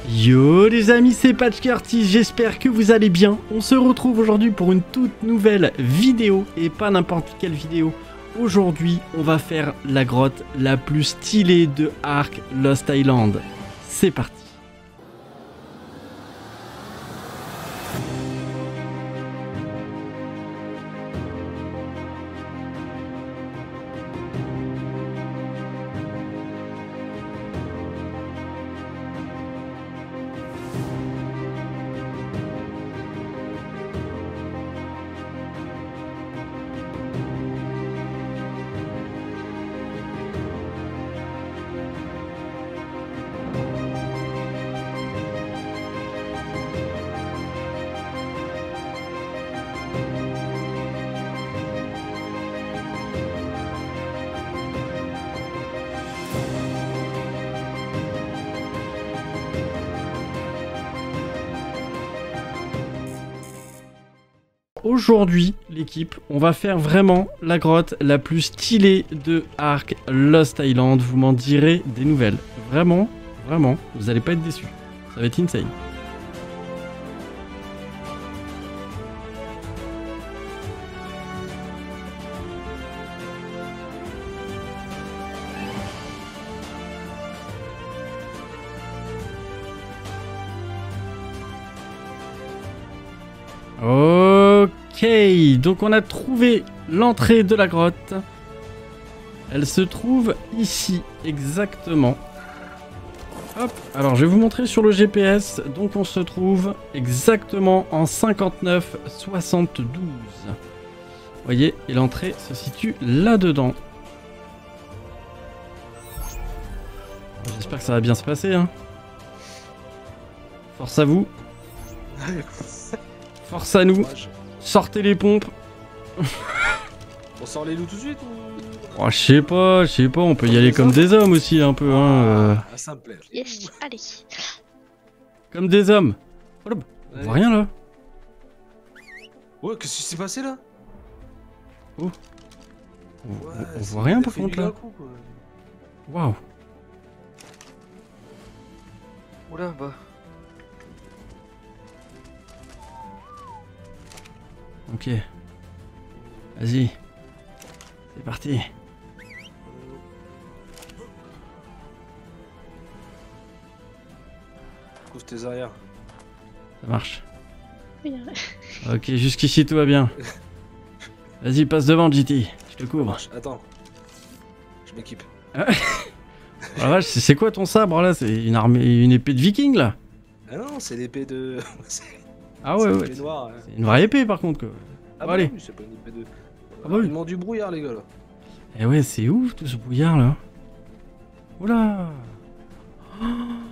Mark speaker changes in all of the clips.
Speaker 1: Yo les amis, c'est Patch Curtis, j'espère que vous allez bien. On se retrouve aujourd'hui pour une toute nouvelle vidéo, et pas n'importe quelle vidéo. Aujourd'hui, on va faire la grotte la plus stylée de Ark Lost Island. C'est parti. Aujourd'hui, l'équipe, on va faire vraiment la grotte la plus stylée de Ark Lost Island. Vous m'en direz des nouvelles. Vraiment, vraiment, vous allez pas être déçus. Ça va être insane. Ok, donc on a trouvé l'entrée de la grotte. Elle se trouve ici, exactement. Hop, alors je vais vous montrer sur le GPS. Donc on se trouve exactement en 59-72. Vous voyez, et l'entrée se situe là-dedans. J'espère que ça va bien se passer, hein. Force à vous. Force à nous. Sortez les pompes.
Speaker 2: On sort les loups tout de suite ou...
Speaker 1: Oh, je sais pas, on peut y aller comme des hommes aussi un peu, hein.
Speaker 2: Ça me plaît.
Speaker 3: Yes, allez.
Speaker 1: Comme des hommes. Oh là, on voit rien là.
Speaker 2: Ouais, qu'est-ce qui s'est passé là?
Speaker 1: Oh. On voit rien par contre là. Waouh.
Speaker 2: Oula, bah.
Speaker 1: Ok. Vas-y. C'est parti.
Speaker 2: Couvre tes arrières.
Speaker 1: Ça marche.
Speaker 3: Oui,
Speaker 1: Ok, jusqu'ici tout va bien. Vas-y, passe devant, GT. Je te couvre.
Speaker 2: Attends. Je m'équipe.
Speaker 1: Ah la vache, c'est quoi ton sabre là? C'est une armée, une épée de viking là?
Speaker 2: Ah non, c'est l'épée de...
Speaker 1: Ah ouais, ouais.
Speaker 2: Noire, hein.
Speaker 1: C'est une vraie épée par contre quoi.
Speaker 2: Ah
Speaker 1: Bon,
Speaker 2: bah
Speaker 1: allez.
Speaker 2: oui, c'est pas une épée de...
Speaker 1: Ah bah oui.
Speaker 2: Il demande du brouillard les gars là.
Speaker 1: Eh ouais, c'est ouf tout ce brouillard là. Oula. Oh.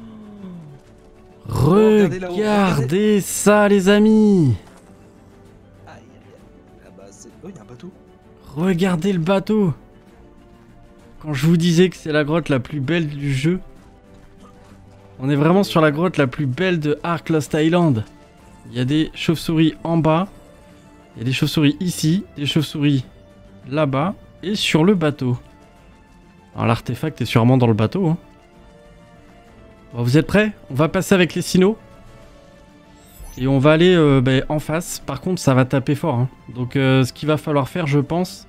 Speaker 2: Regardez là-haut,
Speaker 1: Regardez ça les amis.
Speaker 2: Aïe aïe aïe. Ah bah c'est... Oh, il y a un bateau.
Speaker 1: Regardez le bateau. Quand je vous disais que c'est la grotte la plus belle du jeu, on est vraiment sur la grotte la plus belle de Ark Lost Island. Il y a des chauves-souris en bas, il y a des chauves-souris ici, des chauves-souris là-bas et sur le bateau. Alors l'artefact est sûrement dans le bateau, hein. Bon, vous êtes prêts? On va passer avec les sinos. Et on va aller en face. Par contre, ça va taper fort, hein. Donc ce qu'il va falloir faire, je pense...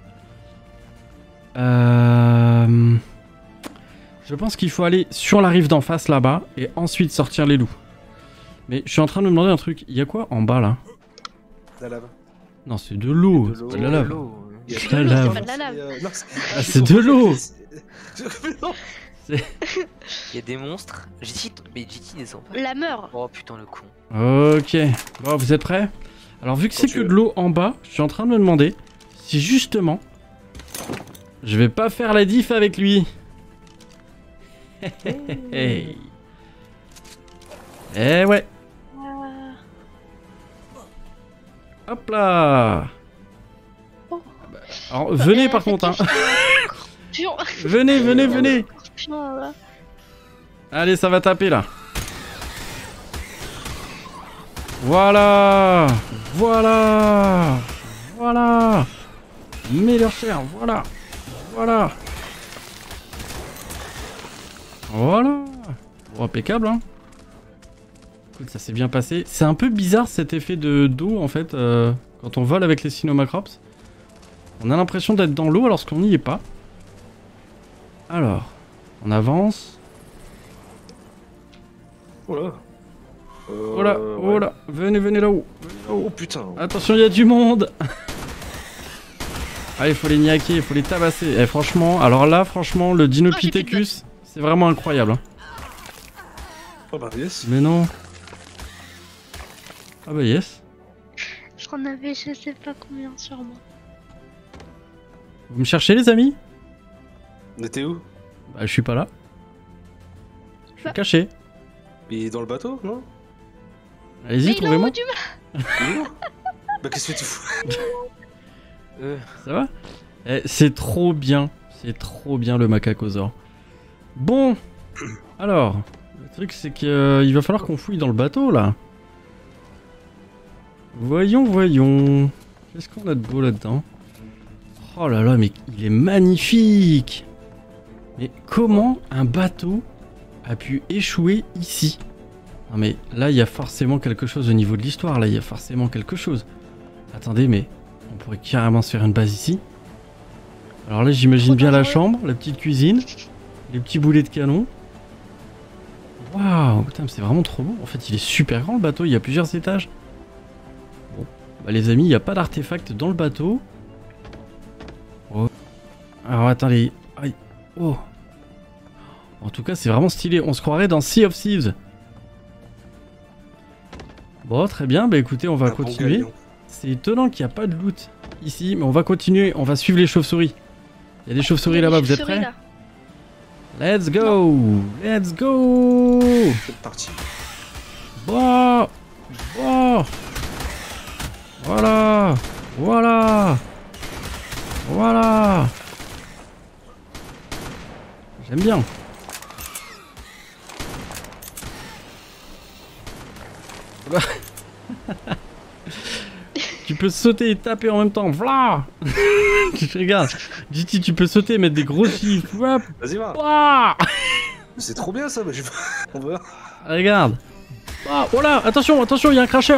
Speaker 1: Je pense qu'il faut aller sur la rive d'en face là-bas et ensuite sortir les loups. Mais je suis en train de me demander un truc. Il y a quoi en bas là?
Speaker 2: La lave.
Speaker 1: Non, c'est de l'eau. C'est pas de la lave.
Speaker 2: Il y a
Speaker 1: C'est de la lave.
Speaker 3: pas de la lave.
Speaker 1: Ah, c'est de l'eau.
Speaker 4: Il y a des monstres. Mais GT descend pas.
Speaker 3: La meurt.
Speaker 4: Oh putain le con.
Speaker 1: Ok. Bon, vous êtes prêts? Alors vu que c'est que de l'eau en bas, je suis en train de me demander si justement je vais pas faire la diff avec lui. Hey. Eh ouais. Hop là. Alors venez par contre, hein. Venez, venez, venez. Allez, ça va taper là. Voilà. Voilà. Voilà. Mets leur chair, voilà. Voilà. Voilà. Oh, impeccable, hein. Écoute, ça s'est bien passé. C'est un peu bizarre cet effet de d'eau en fait, quand on vole avec les Sinomacrops. On a l'impression d'être dans l'eau alors qu'on n'y est pas. Alors, on avance.
Speaker 2: Oh là.
Speaker 1: Oh là, oh
Speaker 2: ouais.
Speaker 1: là, venez là-haut.
Speaker 2: Oh putain.
Speaker 1: Attention, il y a du monde. Ah, il faut les niaquer, il faut les tabasser. Et franchement, alors là, franchement, le Dinopithecus, c'est vraiment incroyable. Hein.
Speaker 2: Oh bah yes.
Speaker 1: Mais non. Ah bah yes.
Speaker 3: J'en avais je sais pas combien sur moi.
Speaker 1: Vous me cherchez les amis?
Speaker 2: On était où?
Speaker 1: Bah je suis pas là. Je suis
Speaker 3: Bah.
Speaker 1: caché.
Speaker 2: Mais dans le bateau, non?
Speaker 1: Allez-y,
Speaker 3: Mais il est en
Speaker 1: trouvez-moi.
Speaker 3: haut du mât.
Speaker 2: Il est où? Bah qu'est-ce que tu fous?
Speaker 1: Ça va? C'est trop bien. C'est trop bien le macacosaure. Bon. Alors, le truc c'est qu'il va falloir qu'on fouille dans le bateau là. Voyons, voyons. Qu'est-ce qu'on a de beau là-dedans? Oh là là, mais il est magnifique! Mais comment un bateau a pu échouer ici? Non mais là, il y a forcément quelque chose au niveau de l'histoire, là, il y a forcément quelque chose. Attendez, mais on pourrait carrément se faire une base ici. Alors là, j'imagine bien la chambre, la petite cuisine, les petits boulets de canon. Waouh, putain, mais c'est vraiment trop beau. En fait, il est super grand le bateau, il y a plusieurs étages. Bon, bah les amis, il n'y a pas d'artefact dans le bateau. Oh. Alors attendez. Aïe. Oh. En tout cas, c'est vraiment stylé. On se croirait dans Sea of Thieves. Bon, très bien. Bah écoutez, on va continuer.
Speaker 2: Bon
Speaker 1: C'est étonnant qu'il n'y a pas de loot ici, mais on va continuer. On va suivre les chauves-souris. Il y a des chauves-souris là-bas, vous êtes prêts?
Speaker 3: Là.
Speaker 1: Let's go! Let's go!
Speaker 2: C'est parti.
Speaker 1: Bah! Bah! Voilà! Voilà! Voilà! J'aime bien. Bah. Tu peux sauter et taper en même temps. V'là! Regarde. GT, tu peux sauter et mettre des gros chiffres. Hop!
Speaker 2: Vas-y, va.
Speaker 1: Ouah!
Speaker 2: C'est trop bien ça, bah, on va.
Speaker 1: Regarde. Ah, voilà, attention, attention, il y a un crasher.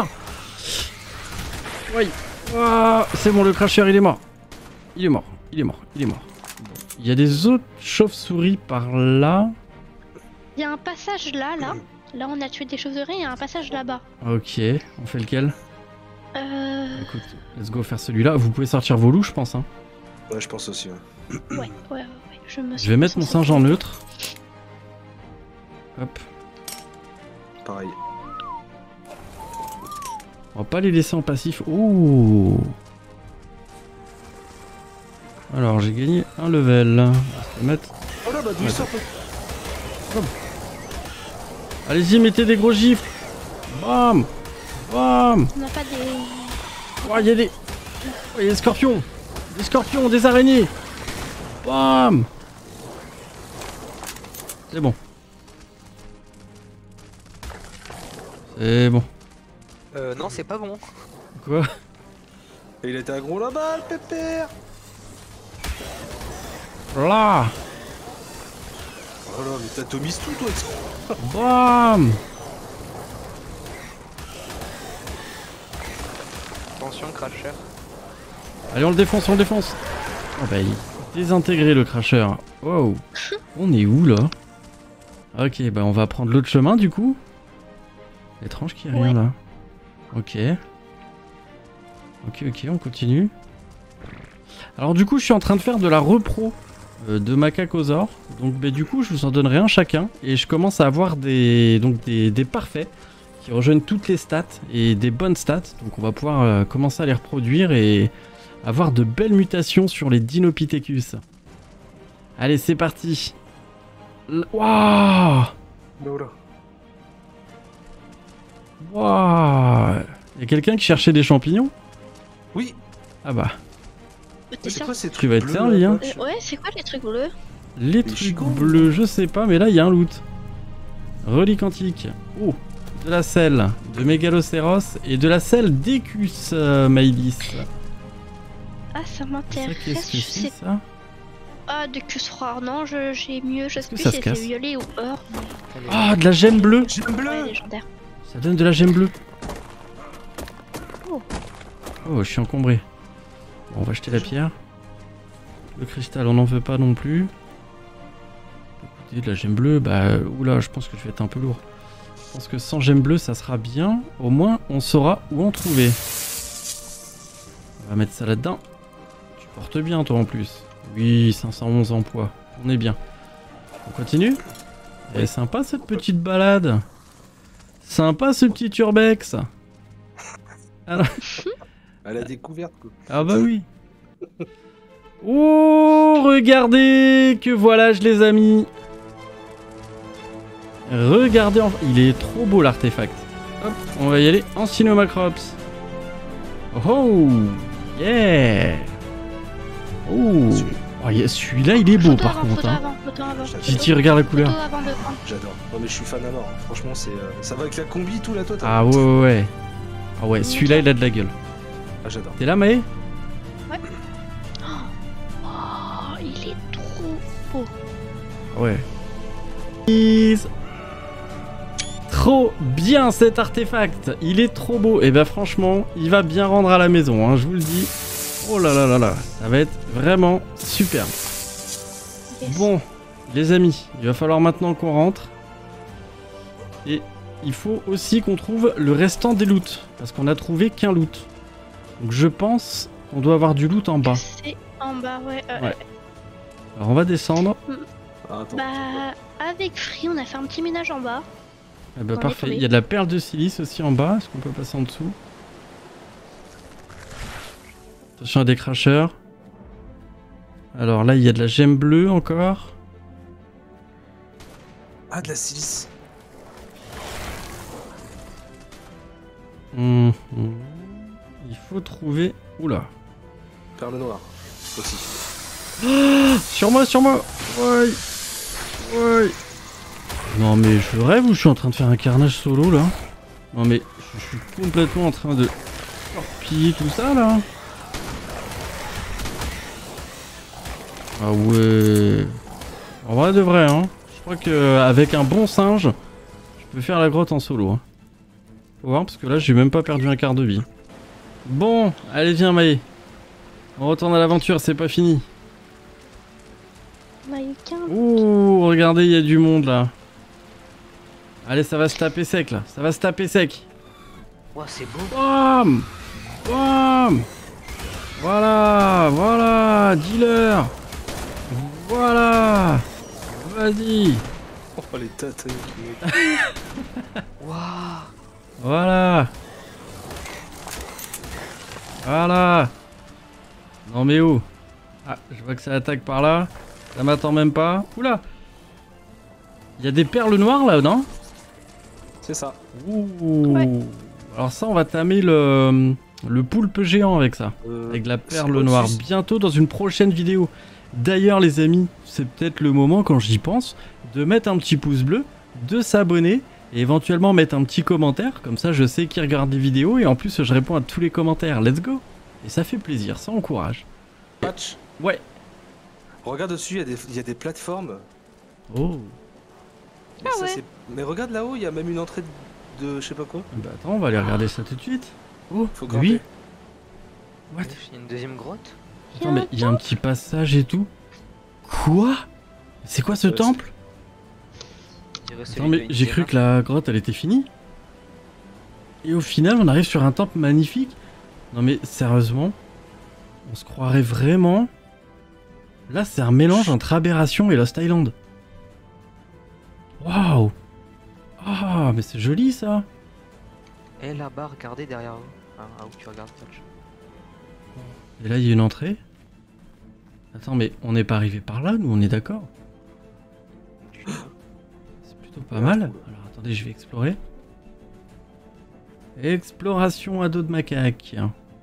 Speaker 1: Oui. Ah, c'est bon, le crasher, il est mort. Il est mort, il est mort, il est mort. Bon. Il y a des autres chauves-souris par là.
Speaker 3: Il y a un passage là. Là, on a tué des chauves-souris, il y a un passage là-bas.
Speaker 1: Ok, on fait lequel? Écoute, let's go faire celui-là. Vous pouvez sortir vos loups, je pense. Hein.
Speaker 2: Ouais, je pense aussi. Ouais.
Speaker 3: Ouais.
Speaker 1: Je vais mettre mon singe en neutre. Hop.
Speaker 2: Pareil.
Speaker 1: On va pas les laisser en passif. Ouh. Alors, j'ai gagné un level. On va se mettre...
Speaker 2: Oh là, bah d'où il sort?
Speaker 1: Allez-y, mettez des gros gifles. Bam. Bam.
Speaker 3: On n'a pas des...
Speaker 1: Oh, il y a des... Oh, il y a des scorpions. Des scorpions, des araignées. Bam. C'est bon. C'est bon.
Speaker 4: Non, c'est pas bon.
Speaker 1: Quoi?
Speaker 2: Et il était aggro là-bas, le pépère.
Speaker 1: Là.
Speaker 2: Oh là, mais t'atomises tout, toi.
Speaker 1: Bam.
Speaker 4: Attention, crasher.
Speaker 1: Allez, on le défonce, on le défonce. Oh bah, il est désintégré le crasher. Wow. On est où là? Ok, bah on va prendre l'autre chemin du coup. Étrange qu'il n'y ait rien là. Ok. Ok, on continue. Alors du coup, je suis en train de faire de la repro de Macacosaure. Donc bah, du coup, je vous en donnerai un chacun. Et je commence à avoir des parfaits qui rejoignent toutes les stats et des bonnes stats. Donc on va pouvoir commencer à les reproduire et avoir de belles mutations sur les Dinopithecus. Allez, c'est parti. Waouh! Waouh! Y'a quelqu'un qui cherchait des champignons?
Speaker 2: Oui.
Speaker 1: Ah bah.
Speaker 2: C'est quoi ces trucs
Speaker 1: Tu vas être
Speaker 2: bleus,
Speaker 1: servi,
Speaker 2: là,
Speaker 1: hein.
Speaker 3: Ouais, c'est quoi les trucs bleus?
Speaker 1: Les trucs bleus, je sais pas, mais là il y a un loot. Relique antique. Oh, de la selle de Mégalocéros et de la selle d'Ecus Maïlis.
Speaker 3: Ah, ça
Speaker 1: Ça,
Speaker 3: m'intéresse.
Speaker 1: qu'est-ce que
Speaker 3: Je
Speaker 1: c'est
Speaker 3: sais
Speaker 1: ça?
Speaker 3: Ah, de que rare. Non, j'ai mieux. Je sais
Speaker 1: que
Speaker 3: plus
Speaker 1: ça
Speaker 3: si
Speaker 1: se
Speaker 3: c'est
Speaker 1: casse
Speaker 3: violet ou or.
Speaker 1: Ah, de la gemme bleue.
Speaker 2: Gemme
Speaker 3: Ouais,
Speaker 2: bleue.
Speaker 3: légendaire.
Speaker 1: Ça donne de la gemme bleue.
Speaker 3: Oh.
Speaker 1: Oh, je suis encombré. Bon, on va jeter la pierre. Le cristal, on n'en veut pas non plus. Écoutez, de la gemme bleue, bah... Oula, je pense que je vais être un peu lourd. Je pense que sans gemme bleue, ça sera bien. Au moins, on saura où en trouver. On va mettre ça là-dedans. Tu portes bien, toi, en plus. Oui, 511 en poids. On est bien. On continue? Elle est sympa, cette petite balade. Sympa, ce petit urbex. Alors...
Speaker 2: À la découverte, quoi.
Speaker 1: Ah bah oui. Oh, regardez que voilà, je les ai mis. Regardez, il est trop beau l'artefact. Hop, on va y aller en Cinemacrops. Oh, yeah. Oh, celui-là, il est beau par contre. Hein. Titi, regarde la couleur.
Speaker 2: J'adore. Non mais je suis fan à mort. Hein. Franchement, c'est ça va avec la combi, tout la totale.
Speaker 1: Ah ouais. Ah ouais, celui-là, il a de la gueule.
Speaker 2: Ah, j'adore.
Speaker 1: T'es là, Maë?
Speaker 3: Ouais. Oh, il est trop beau.
Speaker 1: Ah ouais. Trop bien cet artefact. Il est trop beau. Et bah franchement, il va bien rendre à la maison, hein, je vous le dis. Oh là là là là. Ça va être vraiment superbe.
Speaker 3: Yes.
Speaker 1: Bon, les amis, il va falloir maintenant qu'on rentre. Et il faut aussi qu'on trouve le restant des loots. Parce qu'on a trouvé qu'un loot. Donc je pense qu'on doit avoir du loot en bas.
Speaker 3: C'est en bas, ouais.
Speaker 1: Ouais. Alors on va descendre.
Speaker 2: Ah, attends.
Speaker 3: Bah, avec Free, on a fait un petit ménage en bas.
Speaker 1: Eh bah
Speaker 3: On est
Speaker 1: parfait.
Speaker 3: tombé.
Speaker 1: Il y a de la perle de silice aussi en bas. Est-ce qu'on peut passer en dessous? Attention à des crashers. Alors là, il y a de la gemme bleue encore.
Speaker 2: Ah, de la silice.
Speaker 1: Il faut trouver... Oula.
Speaker 2: Perle noire. Aussi.
Speaker 1: Sur moi, sur moi. Ouais. Ouais. Non mais je rêve ou je suis en train de faire un carnage solo là? Non mais je suis complètement en train de torpiller tout ça là. Ah ouais. En vrai de vrai hein. Je crois qu'avec un bon singe, je peux faire la grotte en solo. Hein. Faut voir parce que là j'ai même pas perdu un quart de vie. Bon, allez viens Maë. On retourne à l'aventure, c'est pas fini.
Speaker 3: On a eu qu'un.
Speaker 1: Ouh, regardez, il y a du monde là. Allez, ça va se taper sec là. Ça va se taper sec.
Speaker 4: Ouah, c'est beau.
Speaker 1: Bam! Bam! Voilà, voilà, dealer. Voilà. Vas-y.
Speaker 2: Oh, les têtes.
Speaker 4: Waouh.
Speaker 1: Voilà. Voilà. Non mais où? Ah, je vois que ça attaque par là. Ça m'attend même pas. Oula. Il y a des perles noires là, non?
Speaker 2: C'est ça.
Speaker 1: Ouh.
Speaker 3: Ouais.
Speaker 1: Alors ça, on va tamer le poulpe géant avec ça. Avec de la perle noire. Bientôt dans une prochaine vidéo. D'ailleurs les amis, c'est peut-être le moment quand j'y pense de mettre un petit pouce bleu, de s'abonner et éventuellement mettre un petit commentaire. Comme ça je sais qui regarde les vidéos et en plus je réponds à tous les commentaires. Let's go. Et ça fait plaisir, ça encourage.
Speaker 2: Patch.
Speaker 1: Ouais.
Speaker 2: Regarde dessus, il y a des plateformes.
Speaker 1: Oh.
Speaker 2: Mais,
Speaker 3: Ah ouais.
Speaker 2: Mais regarde là-haut, il y a même une entrée de je sais pas quoi.
Speaker 1: Bah attends, on va aller regarder ça tout de suite. Oh,
Speaker 2: Faut grimper.
Speaker 1: oui. What?
Speaker 4: Il y a une deuxième grotte.
Speaker 1: Attends, mais il y a un petit passage et tout. Quoi? C'est quoi ce temple? Attends, mais j'ai cru que la grotte elle était finie. Et au final, on arrive sur un temple magnifique. Non mais sérieusement, on se croirait vraiment. Là, c'est un mélange entre Aberration et Lost Island. Waouh! Ah, mais c'est joli ça!
Speaker 4: Et là-bas, regardez derrière vous. Ah, où tu regardes, Patch.
Speaker 1: Et là, il y a une entrée. Attends, mais on n'est pas arrivé par là, nous, on est d'accord? C'est plutôt pas mal. Alors attendez, je vais explorer. Exploration à dos de macaque.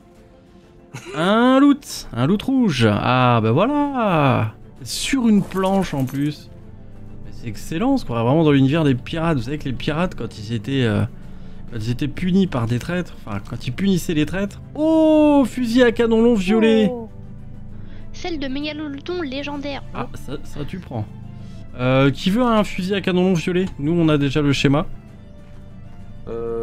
Speaker 1: Un loot rouge. Ah bah voilà. Sur une planche en plus. C'est excellent, on se croirait vraiment dans l'univers des pirates. Vous savez que les pirates, quand ils étaient punis par des traîtres, enfin quand ils punissaient les traîtres. Oh, fusil à canon long violet.
Speaker 3: Oh. Celle de Mégalodon légendaire.
Speaker 1: Ah, ça tu prends. Qui veut un fusil à canon long violet? Nous on a déjà le schéma.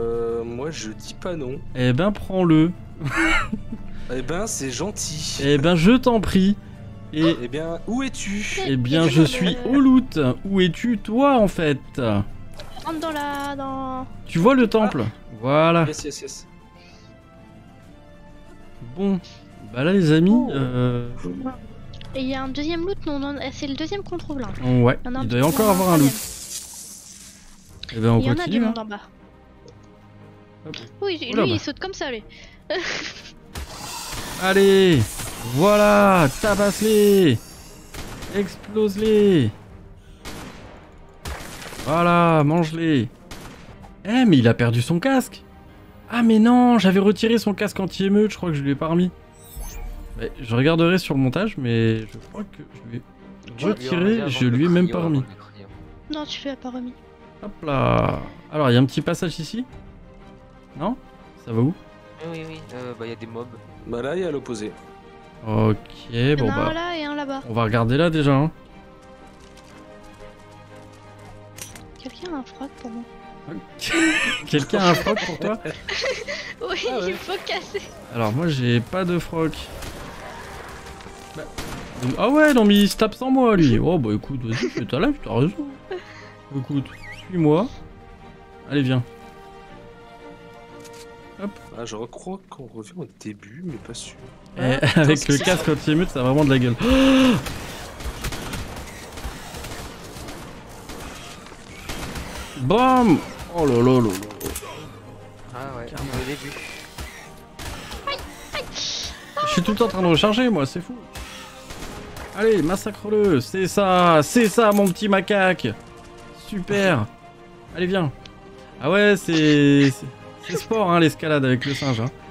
Speaker 2: moi je dis pas non.
Speaker 1: Eh ben prends-le.
Speaker 2: Eh ben c'est gentil.
Speaker 1: Eh ben je t'en prie. Et
Speaker 2: Eh bien, où es-tu?
Speaker 1: eh bien je suis au loot. Où es-tu toi en fait?
Speaker 3: Rentre dans la... dans...
Speaker 1: Tu vois le temple? Voilà.
Speaker 2: Yes, yes, yes.
Speaker 1: Bon. Bah là les amis,
Speaker 3: Et il y a un deuxième loot, non, non c'est le deuxième qu'on trouve là.
Speaker 1: ouais,
Speaker 3: Il y en a un
Speaker 1: il
Speaker 3: petit
Speaker 1: doit
Speaker 3: peu
Speaker 1: encore avoir un loot. Eh ben on
Speaker 3: Il y en a du
Speaker 1: continue.
Speaker 3: monde en bas.
Speaker 1: Hop.
Speaker 3: Oui,
Speaker 1: Oula,
Speaker 3: lui
Speaker 1: bah.
Speaker 3: il saute comme ça lui.
Speaker 1: Allez, voilà, tabasse-les, explose-les. Voilà, mange-les. Eh mais il a perdu son casque. Ah mais non, j'avais retiré son casque anti-émeute, je crois que je lui ai pas remis. Ouais, je regarderai sur le montage, mais je crois que je lui ai retiré, je lui ai même pas remis.
Speaker 3: Non, tu l'as pas remis.
Speaker 1: Hop là. Alors il y a un petit passage ici. Non? Ça va où?
Speaker 4: Oui, oui, bah y a des mobs.
Speaker 2: Bah là, il y a l'opposé.
Speaker 1: Ok,
Speaker 3: Il y
Speaker 1: bon
Speaker 3: en a un
Speaker 1: bah...
Speaker 3: là et un là-bas.
Speaker 1: On va regarder là déjà. Hein.
Speaker 3: Quelqu'un a un froc pour moi.
Speaker 1: Quelqu'un a un froc pour toi?
Speaker 3: Oui,
Speaker 2: Ah ouais.
Speaker 3: il faut casser.
Speaker 1: Alors moi j'ai pas de froc. Bah, ah ouais, non mais il se tape sans moi lui. Oh bah écoute, vas-y, fais ta life, t'as raison. Écoute, suis-moi. Allez viens.
Speaker 2: Ah, je crois qu'on revient au début, mais pas sûr.
Speaker 1: Eh, avec le casque anti-émeute, ça a vraiment de la gueule. Bam! Oh là là là là.
Speaker 4: Ah ouais, au début.
Speaker 1: Je suis tout le temps en train de recharger moi, c'est fou. Allez, massacre-le, c'est ça mon petit macaque. Super. Allez viens. Ah ouais, c'est sport hein, l'escalade avec le singe. Hein.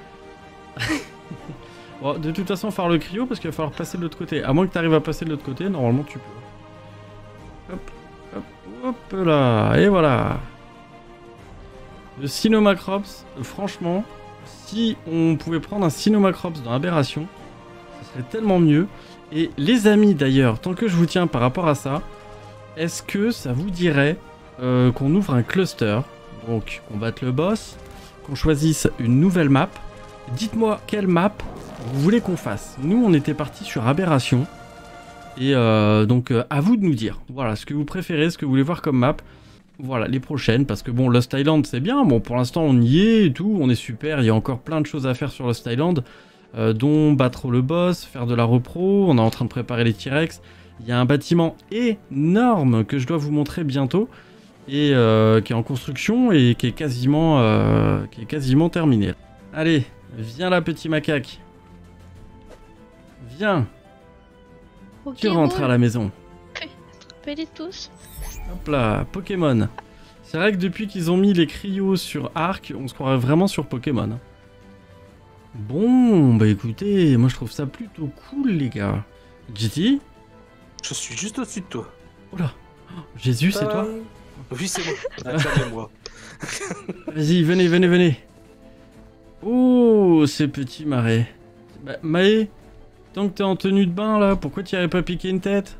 Speaker 1: Bon, de toute façon, faire le cryo parce qu'il va falloir passer de l'autre côté. À moins que tu arrives à passer de l'autre côté, normalement tu peux. Hop, hop, hop là, et voilà. Le Cynomacrops, franchement, si on pouvait prendre un Cynomacrops dans Aberration, ce serait tellement mieux. Et les amis d'ailleurs, tant que je vous tiens par rapport à ça, est-ce que ça vous dirait qu'on ouvre un cluster, donc qu'on batte le boss, qu'on choisisse une nouvelle map. Dites-moi quelle map vous voulez qu'on fasse. Nous on était parti sur Aberration. Et donc à vous de nous dire. Voilà ce que vous préférez, ce que vous voulez voir comme map. Voilà les prochaines, parce que bon Lost Island c'est bien, bon pour l'instant on y est et tout, on est super, il y a encore plein de choses à faire sur Lost Island, dont battre le boss, faire de la repro, on est en train de préparer les T-Rex. Il y a un bâtiment énorme que je dois vous montrer bientôt, et qui est en construction et qui est quasiment terminé. Allez, viens là petit macaque. Viens,
Speaker 3: Ok,
Speaker 1: tu rentres à la maison.
Speaker 3: Attrapez-les tous.
Speaker 1: Hop là, Pokémon. C'est vrai que depuis qu'ils ont mis les cryos sur Arc, on se croirait vraiment sur Pokémon. Bon, bah écoutez, moi je trouve ça plutôt cool les gars. GT?
Speaker 2: Je suis juste au-dessus de toi.
Speaker 1: Oula, oh, Jésus c'est toi?
Speaker 2: Oui, c'est moi. Attendez-moi.
Speaker 1: Vas-y, venez, venez, venez. Oh, ces petits marais. Bah, Maë, tant que t'es en tenue de bain là, pourquoi tu avais pas piqué une tête?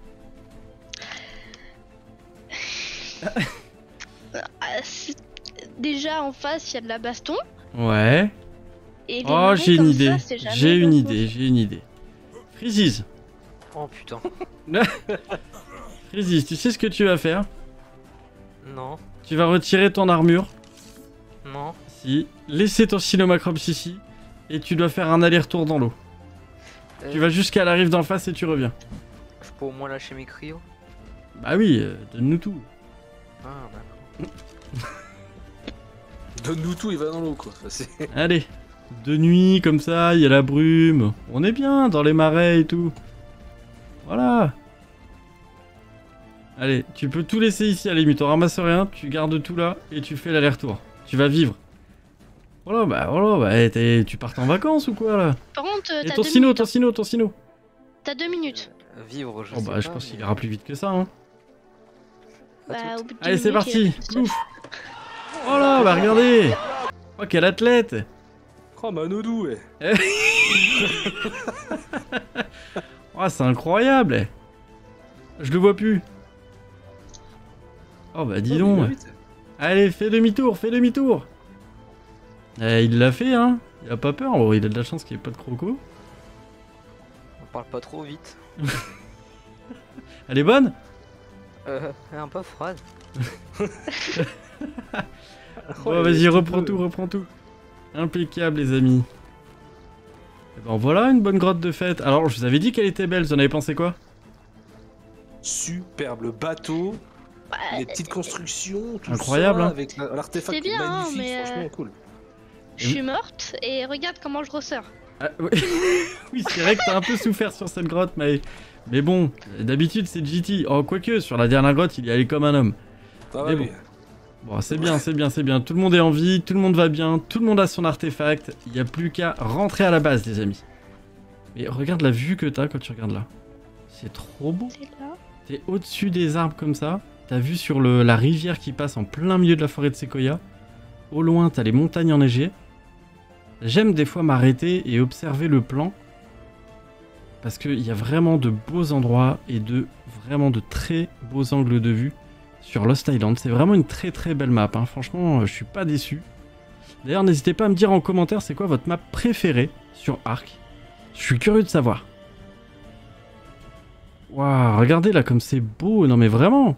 Speaker 3: Déjà en face, il y a de la baston.
Speaker 1: Ouais.
Speaker 3: Et les
Speaker 1: Oh,
Speaker 3: marais
Speaker 1: j'ai une
Speaker 3: comme
Speaker 1: idée.
Speaker 3: ça, c'est jamais
Speaker 1: J'ai une
Speaker 3: bon.
Speaker 1: idée, j'ai une idée. Freezies.
Speaker 4: Oh putain.
Speaker 1: Freezies, tu sais ce que tu vas faire?
Speaker 4: Non,
Speaker 1: Tu vas retirer ton armure.
Speaker 4: non.
Speaker 1: Si. Laisser ton Cynomacrops ici. Et tu dois faire un aller-retour dans l'eau. Tu vas jusqu'à la rive d'en face et tu reviens.
Speaker 4: Je peux au moins lâcher mes cryos.
Speaker 1: Bah oui, donne-nous tout.
Speaker 4: Ah d'accord.
Speaker 2: Donne-nous tout, il va dans l'eau, quoi. Enfin, c'est-
Speaker 1: Allez. De nuit, comme ça, il y a la brume. On est bien dans les marais et tout. Voilà. Allez, tu peux tout laisser ici à la limite. On ramasse rien, tu gardes tout là et tu fais l'aller-retour. Tu vas vivre. Voilà, bah, tu pars en vacances ou quoi là?
Speaker 3: Par contre,
Speaker 1: Et
Speaker 3: t'as
Speaker 1: ton
Speaker 3: 2
Speaker 1: sino,
Speaker 3: minutes.
Speaker 1: ton sino, ton sino.
Speaker 3: T'as 2 minutes.
Speaker 4: Vivre, je
Speaker 1: Oh
Speaker 4: sais
Speaker 1: bah,
Speaker 4: pas.
Speaker 1: je pense qu'il
Speaker 4: mais-
Speaker 1: ira plus vite que ça, hein.
Speaker 3: Bah, au bout de 2
Speaker 1: Allez, c'est
Speaker 3: minutes, il y a
Speaker 1: parti.
Speaker 3: plus de
Speaker 1: Plouf. Oh là, bah regardez. Oh, quel athlète.
Speaker 2: Oh, Manodou, ouais.
Speaker 1: Oh, c'est incroyable. Je le vois plus. Oh bah dis
Speaker 2: Oh, mais
Speaker 1: donc.
Speaker 2: il va vite.
Speaker 1: Allez, fais demi-tour, fais demi-tour. Il l'a fait, hein. Il a pas peur. Bon, il a de la chance qu'il n'y ait pas de croco.
Speaker 4: On parle pas trop vite.
Speaker 1: Elle est bonne?
Speaker 4: Un peu froide.
Speaker 1: Oh, vas-y, reprends tout. Impeccable, les amis. Et ben voilà, une bonne grotte de fête. Alors, je vous avais dit qu'elle était belle, vous en avez pensé quoi?
Speaker 2: Superbe, le bateau, les petites constructions, tout
Speaker 1: incroyable,
Speaker 2: ça,
Speaker 1: hein.
Speaker 2: avec l'artefact
Speaker 3: C'est bien, hein,
Speaker 2: magnifique,
Speaker 3: mais,
Speaker 2: franchement cool.
Speaker 3: Je suis morte et regarde comment je ressors.
Speaker 1: Ah, ouais. Oui, c'est vrai que t'as un peu souffert sur cette grotte, mais bon, d'habitude c'est GT. Oh, quoique, sur la dernière grotte, il y allait comme un homme.
Speaker 2: Ah
Speaker 1: Mais
Speaker 2: ouais,
Speaker 1: Bon, c'est bien. Tout le monde est en vie, tout le monde va bien, tout le monde a son artefact. Il n'y a plus qu'à rentrer à la base, les amis. Mais regarde la vue que t'as quand tu regardes là. C'est trop beau.
Speaker 3: C'est là.
Speaker 1: T'es au-dessus des arbres comme ça. T'as vu sur la rivière qui passe en plein milieu de la forêt de séquoia. Au loin, t'as les montagnes enneigées. J'aime des fois m'arrêter et observer le plan. Parce qu'il y a vraiment de beaux endroits et vraiment de très beaux angles de vue sur Lost Island. C'est vraiment une très très belle map, hein. Franchement, je suis pas déçu. D'ailleurs, n'hésitez pas à me dire en commentaire c'est quoi votre map préférée sur Ark. Je suis curieux de savoir. Waouh, regardez là comme c'est beau, non mais vraiment.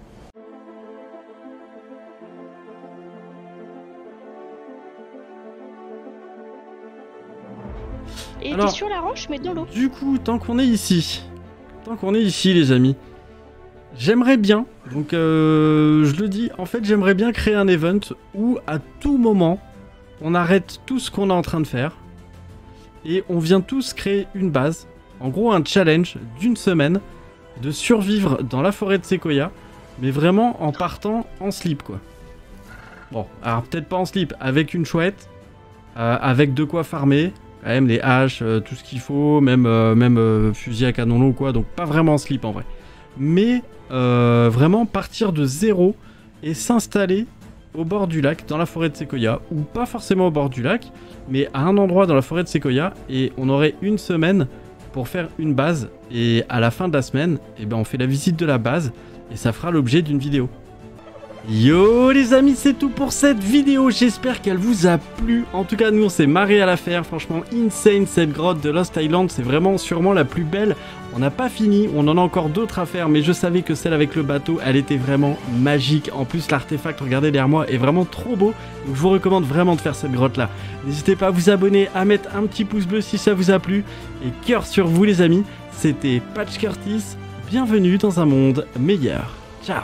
Speaker 3: Et
Speaker 1: Alors,
Speaker 3: t'es sur la roche mais dans l'eau.
Speaker 1: Du coup, tant qu'on est ici, les amis, j'aimerais bien, donc je le dis, en fait j'aimerais bien créer un event où à tout moment, on arrête tout ce qu'on est en train de faire et on vient tous créer une base, en gros un challenge d'une semaine de survivre dans la forêt de Séquoia, mais vraiment en partant en slip quoi. Bon, alors peut-être pas en slip, avec une chouette, avec de quoi farmer, quand même les haches, tout ce qu'il faut, même fusil à canon long quoi, donc pas vraiment en slip en vrai. Mais vraiment partir de zéro et s'installer au bord du lac, dans la forêt de Séquoia, ou pas forcément au bord du lac, mais à un endroit dans la forêt de Séquoia, et on aurait une semaine pour faire une base, et à la fin de la semaine, eh ben on fait la visite de la base, et ça fera l'objet d'une vidéo. Yo les amis, c'est tout pour cette vidéo, j'espère qu'elle vous a plu. En tout cas nous on s'est marré à la faire, franchement insane cette grotte de Lost Island, c'est vraiment sûrement la plus belle. On n'a pas fini, on en a encore d'autres à faire, mais je savais que celle avec le bateau, elle était vraiment magique. En plus l'artefact, regardez derrière moi, est vraiment trop beau, donc je vous recommande vraiment de faire cette grotte là. N'hésitez pas à vous abonner, à mettre un petit pouce bleu si ça vous a plu, et cœur sur vous les amis, c'était Patch Curtis, bienvenue dans un monde meilleur. Ciao.